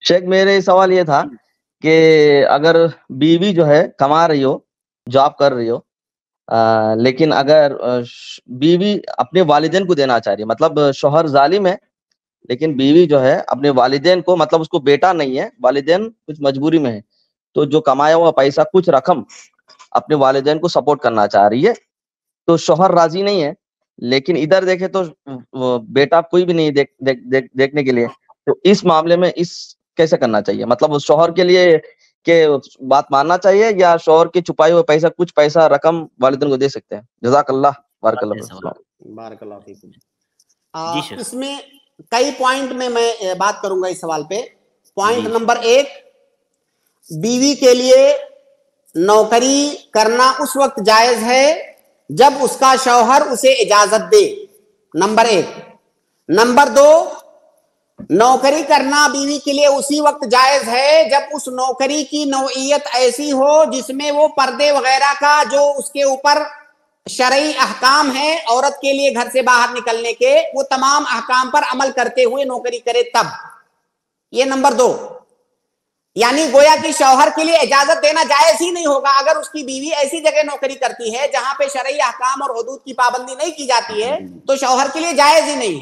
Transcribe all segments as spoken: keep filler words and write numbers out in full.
شیخ میرے سوال یہ تھا کہ اگر بیوی جو ہے کما رہی ہو، جاب کر رہی ہو، آ, لیکن اگر آ, ش- بیوی اپنے والدین کو دینا چاہ رہی ہے، مطلب شوہر ظالم ہے لیکن بیوی جو ہے اپنے والدین کو، مطلب اس کو بیٹا نہیں ہے، والدین کچھ مجبوری میں ہے، تو جو کمایا ہوا پیسہ کچھ رقم اپنے والدین کو سپورٹ کرنا چاہ رہی ہے، تو شوہر راضی نہیں ہے، لیکن ادھر دیکھے تو وہ بیٹا کوئی بھی نہیں دیکھ, دیکھ, دیکھ, دیکھنے کے لیے، تو اس معاملے میں اس کیسے کرنا چاہیے؟ مطلب اس شوہر کے لیے کہ بات ماننا چاہیے یا شوہر کے چھپائے ہوئے پیسہ کچھ پیسہ رقم والدین کو دے سکتے ہیں؟ جزاک اللہ، بارک اللہ فیکم۔ بارک اللہ فیکم۔ جی شیخ، اس میں کئی پوائنٹ میں میں بات کروں گا اس سوال پہ۔ پوائنٹ جی نمبر ایک، بیوی کے لیے نوکری کرنا اس وقت جائز ہے جب اس کا شوہر اسے اجازت دے، نمبر ایک۔ نمبر دو، نوکری کرنا بیوی کے لیے اسی وقت جائز ہے جب اس نوکری کی نوعیت ایسی ہو جس میں وہ پردے وغیرہ کا جو اس کے اوپر شرعی احکام ہیں عورت کے لیے گھر سے باہر نکلنے کے، وہ تمام احکام پر عمل کرتے ہوئے نوکری کرے تب۔ یہ نمبر دو، یعنی گویا کہ شوہر کے لیے اجازت دینا جائز ہی نہیں ہوگا اگر اس کی بیوی ایسی جگہ نوکری کرتی ہے جہاں پہ شرعی احکام اور حدود کی پابندی نہیں کی جاتی ہے، تو شوہر کے لیے جائز ہی نہیں ہے۔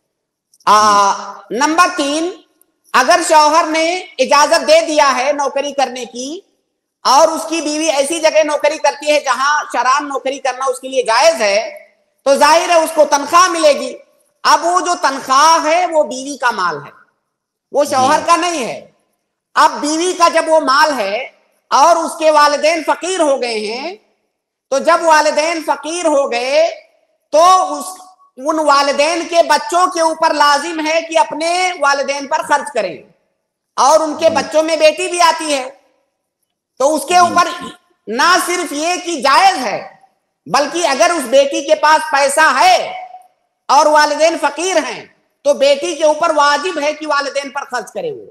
آ, نمبر تین، اگر شوہر نے اجازت دے دیا ہے نوکری کرنے کی اور اس کی بیوی ایسی جگہ نوکری کرتی ہے جہاں شرعاً نوکری کرنا اس کے لیے جائز ہے، تو ظاہر ہے اس کو تنخواہ ملے گی۔ اب وہ جو تنخواہ ہے وہ بیوی کا مال ہے، وہ شوہر کا نہیں ہے۔ اب بیوی کا جب وہ مال ہے اور اس کے والدین فقیر ہو گئے ہیں، تو جب والدین فقیر ہو گئے تو اس ان والدین کے بچوں کے اوپر لازم ہے کہ اپنے والدین پر خرچ کریں، اور ان کے بچوں میں بیٹی بھی آتی ہے، تو اس کے اوپر نہ صرف یہ کہ جائز ہے بلکہ اگر اس بیٹی کے پاس پیسہ ہے اور والدین فقیر ہیں تو بیٹی کے اوپر واجب ہے کہ والدین پر خرچ کرے وہ،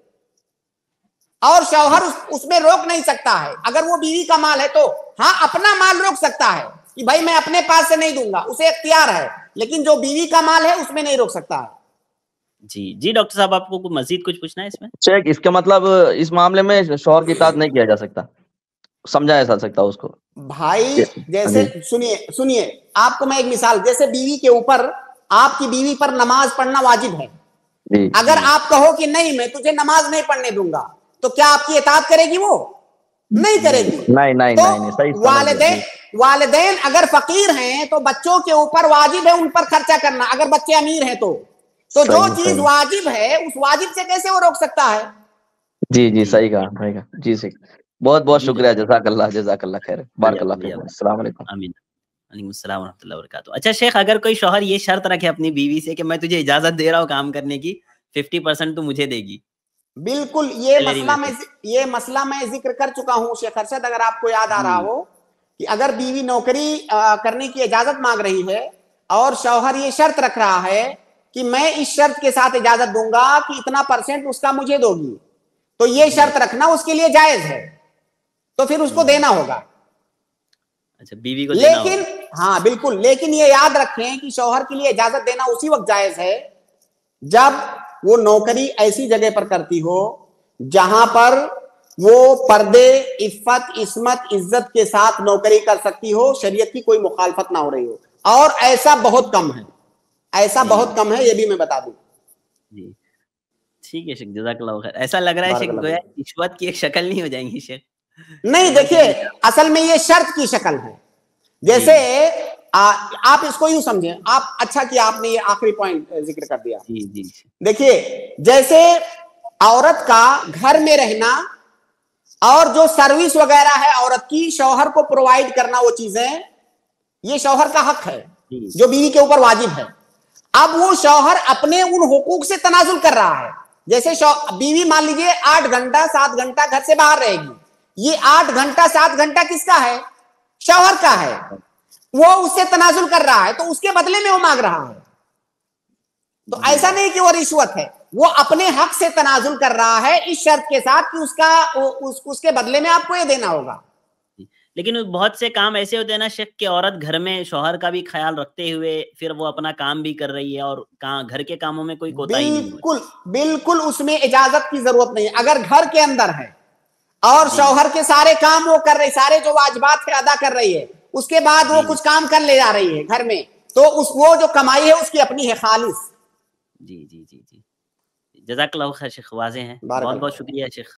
اور شوہر اس, اس میں روک نہیں سکتا ہے۔ اگر وہ بیوی کا مال ہے تو ہاں اپنا مال روک سکتا ہے کہ بھائی میں اپنے پاس سے نہیں دوں گا، اسے اختیار ہے، لیکن جو بیوی کا مال ہے اس میں نہیں روک سکتا ہے۔ جی جی ڈاکٹر صاحب، آپ کو مزید کچھ پوچھنا ہے اس میں؟ شیخ اس کا مطلب اس معاملے میں شوہر کی اطاعت نہیں کیا جا سکتا، سمجھایا جا سکتا اس کو؟ بھائی جیسے سنیے سنیے آپ کو میں ایک مثال، جیسے بیوی کے اوپر، آپ کی بیوی پر نماز پڑھنا واجب ہے، جی اگر آپ کہو کہ نہیں میں تجھے نماز نہیں پڑھنے دوں گا، تو کیا آپ کی اطاعت کرے گی؟ وہ نہیں کرے گی۔ نہیں نہیں تو نہیں نہیں، صحیح سمجھ گیا والدین جی۔ والدین اگر فقیر ہیں تو بچوں کے اوپر واجب ہے ان پر خرچہ کرنا، اگر بچے امیر ہیں تو تو جو صحیح چیز صحیح، واجب ہے اس واجب سے کیسے وہ روک سکتا ہے؟ جی جی جی صحیح کہا، صحیح کہا جی۔ سیخ بہت بہت جی شکریہ، جزاک اللہ، جزاک اللہ خیر، بارک اللہ شکریہ، فیکم، السلام علیکم۔ آمین۔ وعلیکم السلام ورحمۃ اللہ وبرکاتہ۔ اچھا شیخ، اگر کوئی شوہر یہ شرط رکھے اپنی بیوی سے کہ میں تجھے اجازت دے رہا ہوں کام کرنے کی، ففٹی پرسینٹ تو مجھے دے گی، بالکل یہ سیلری مسئلہ میں میں سے؟ یہ مسئلہ میں ذکر کر چکا ہوں شیخ ارشد، اگر آپ کو یاد آ رہا جی ہو کہ اگر بیوی نوکری کرنے کی اجازت مانگ رہی ہے اور شوہر یہ شرط رکھ رہا ہے کہ میں اس شرط کے ساتھ اجازت دوں گا کہ اتنا پرسنٹ اس کا مجھے دو گی، تو یہ شرط رکھنا اس کے لیے جائز ہے، تو پھر اس کو دینا ہوگا۔ اچھا، بیوی کو دینا لیکن ہوگا۔ ہاں بالکل، لیکن یہ یاد رکھیں کہ شوہر کے لیے اجازت دینا اسی وقت جائز ہے جب وہ نوکری ایسی جگہ پر کرتی ہو جہاں پر وہ پردے، عفت، عصمت، عزت کے ساتھ نوکری کر سکتی ہو، شریعت کی کوئی مخالفت نہ ہو رہی ہو، اور ایسا بہت کم ہے، ایسا جی بہت کم ہے، یہ بھی میں بتا دوں۔ جی ٹھیک ہے شیخ، جزاک اللہ خیر۔ ایسا لگ رہا ہے بارک شیخ اللہ گویا فیک۔ رشوت کی ایک شکل نہیں ہو جائیں گی شیخ؟ نہیں دیکھیے، اصل میں یہ شرط کی شکل ہے، جیسے آپ اس کو یوں سمجھیں، آپ اچھا کیا آپ نے یہ آخری پوائنٹ ذکر کر دیا۔ جی جی دیکھیے جیسے عورت کا گھر میں رہنا اور جو سروس وغیرہ ہے عورت کی شوہر کو پرووائڈ کرنا، وہ چیزیں یہ شوہر کا حق ہے جو بیوی کے اوپر واجب ہے۔ اب وہ شوہر اپنے ان حقوق سے تنازل کر رہا ہے، جیسے بیوی مان لیجئے آٹھ گھنٹہ سات گھنٹہ گھر سے باہر رہے گی، یہ آٹھ گھنٹہ سات گھنٹہ کس کا ہے؟ شوہر کا ہے، وہ اس سے تنازل کر رہا ہے تو اس کے بدلے میں وہ مانگ رہا ہے، تو ایسا نہیں کہ وہ رشوت ہے، وہ اپنے حق سے تنازل کر رہا ہے اس شرط کے ساتھ کہ اس کا اس, اس کے بدلے میں آپ کو یہ دینا ہوگا۔ لیکن بہت سے کام ایسے ہوتے ہیں نا شیخ کہ عورت گھر میں شوہر کا بھی خیال رکھتے ہوئے پھر وہ اپنا کام بھی کر رہی ہے اور گھر کے کاموں میں کوئی کوتاہی نہیں ہوتی. بالکل بالکل اس میں اجازت کی ضرورت نہیں. اگر گھر کے اندر ہے اور شوہر کے سارے کام وہ کر رہی, سارے جو واجبات ہے ادا کر رہی ہے, اس کے بعد وہ کچھ کام کر لے جا رہی ہے گھر میں, تو اس وہ جو کمائی ہے اس کی اپنی ہے خالص. جی جی جی جی جزاک اللہ خیر شیخ, واضح ہیں. بہت بہت شکریہ شیخ.